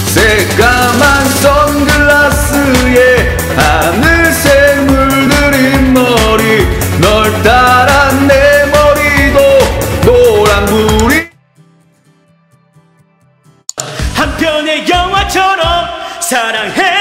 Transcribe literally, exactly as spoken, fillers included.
새까만 선글라스에 하늘색 물들인 머리 널 따라 내 머리도 노란불이 한편의 영화처럼 사랑해